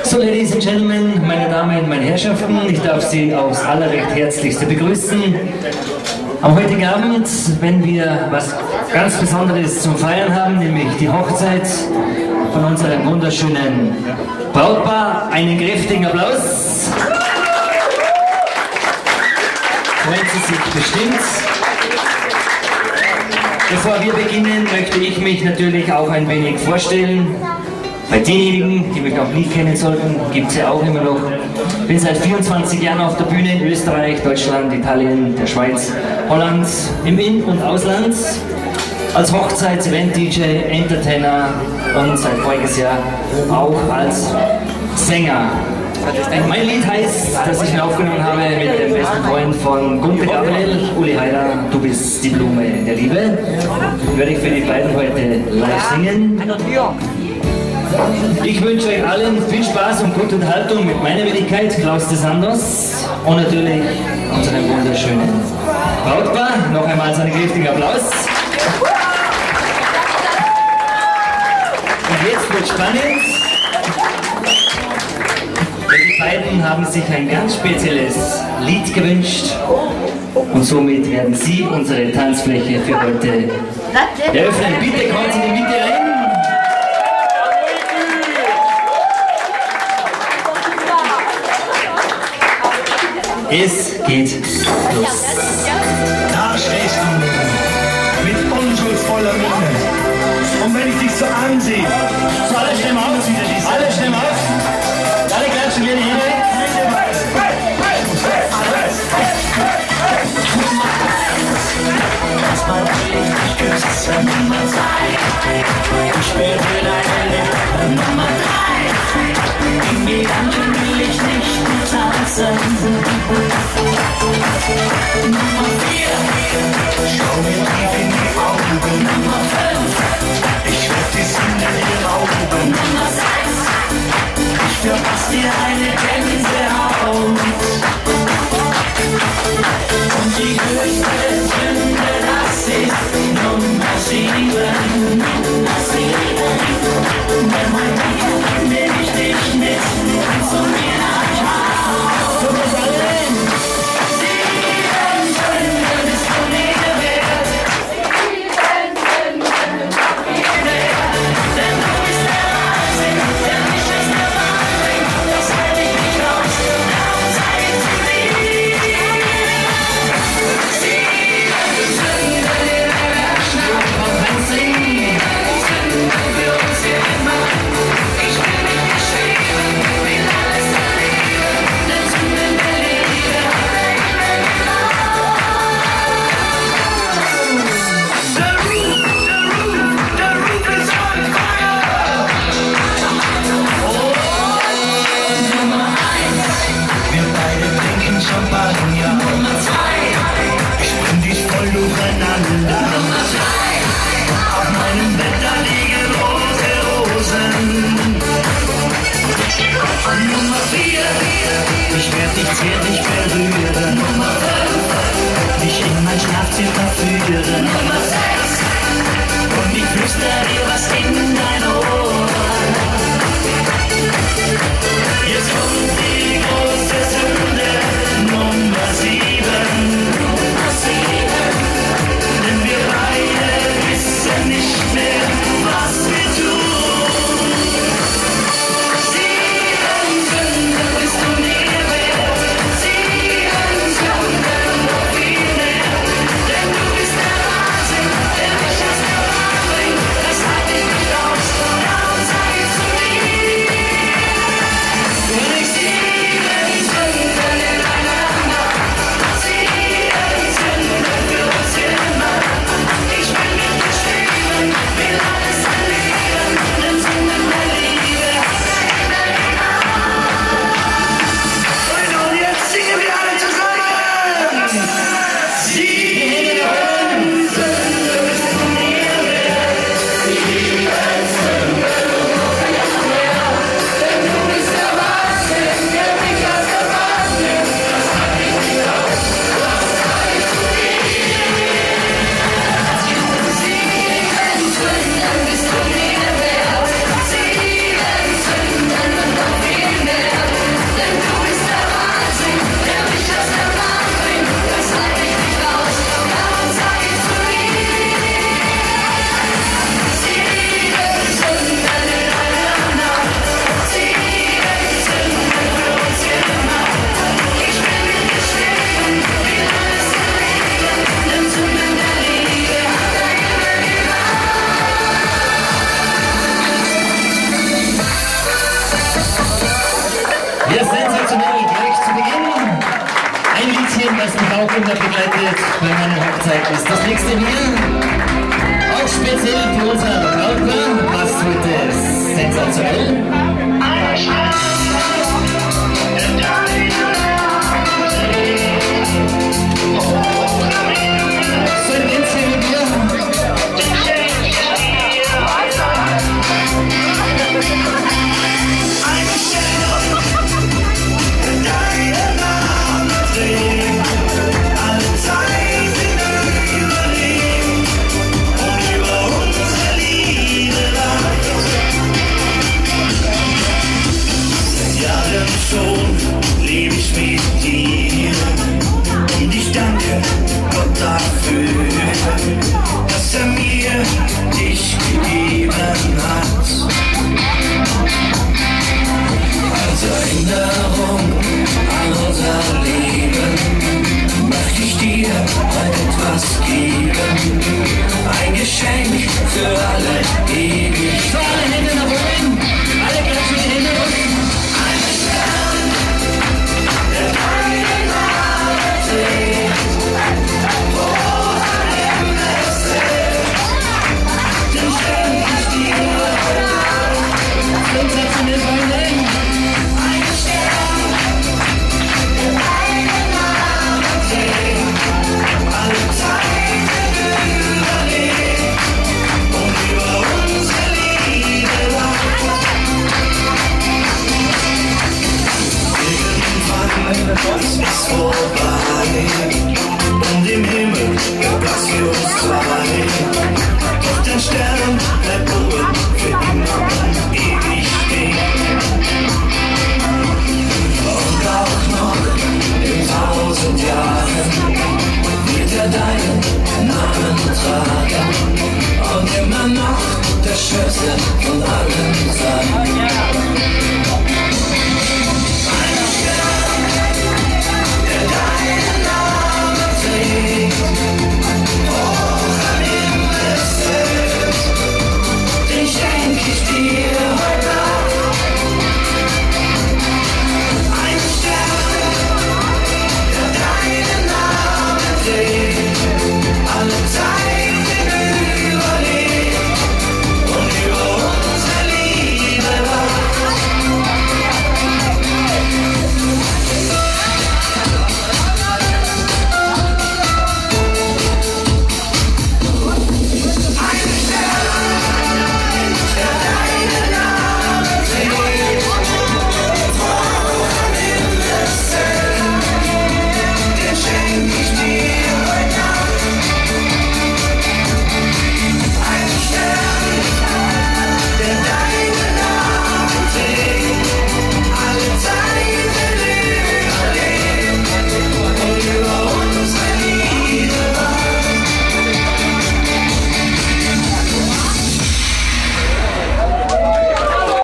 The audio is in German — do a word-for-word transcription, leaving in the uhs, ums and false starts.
So, Ladies and Gentlemen, meine Damen, meine Herrschaften, ich darf Sie aufs allerrecht herzlichste begrüßen. Am heutigen Abend, wenn wir was ganz Besonderes zum Feiern haben, nämlich die Hochzeit von unserem wunderschönen Brautpaar, einen kräftigen Applaus. Freuen Sie sich bestimmt. Bevor wir beginnen, möchte ich mich natürlich auch ein wenig vorstellen. Bei denjenigen, die mich noch nicht kennen sollten, gibt es ja auch immer noch. Ich bin seit vierundzwanzig Jahren auf der Bühne in Österreich, Deutschland, Italien, der Schweiz, Holland, im In- und Ausland. Als Hochzeits-Event-D J, Entertainer und seit voriges Jahr auch als Sänger. Mein Lied heißt, das ich mir aufgenommen habe mit dem besten Freund von Gunter Gabriel, Uli Heider, Du bist die Blume der Liebe. Werde ich für die beiden heute live singen. Ich wünsche euch allen viel Spaß und gute Unterhaltung mit meiner Wenigkeit, Klaus de Sandos, und natürlich unserem wunderschönen Brautpaar. Noch einmal so einen kräftigen Applaus. Und jetzt wird spannend. Die beiden haben sich ein ganz spezielles Lied gewünscht und somit werden sie unsere Tanzfläche für heute eröffnen. Bitte kommt in die Mitte rein. Es geht los. Da stehst du mit unschuldsvoller Miene. Und wenn ich dich so ansehe, so alle Stimmen auf, alle Stimmen auf, alle klatschen wir hier. Erstmal will ich dich küssen, Nummer zwei. Ich spüre deine Lippen, Nummer drei. In Gedanken will ich nicht mehr tanzen. Nummer vier, schau mir tief in die Augen. Nummer fünf, ich werd die Sonne in den Augen. Nummer sechs, ich verpass dir eine Gänsehaut. Und die höchste Sünde, das ist Nummer sieben. das mich auch immer begleitet bei meiner Hochzeit ist. Das nächste hier, auch speziell für unser Brautpaar, passt heute sensationell. So ein Tänzchen mit mir. Schon lebe ich mit dir und ich danke Gott dafür, dass er mir dich gegeben hat. Als Erinnerung an unser Leben möchte ich dir heute etwas geben, ein Geschenk für alle ewig. So, alle Hände nach oben, alle klatschen die Hände hoch. Es ist vorbei und im Himmel gab es für uns zwei. Doch der Stern bleibt oben für immer und ewig stehen. Und auch noch in tausend Jahren wird er deinen Namen tragen und immer noch der schönste von allen sein.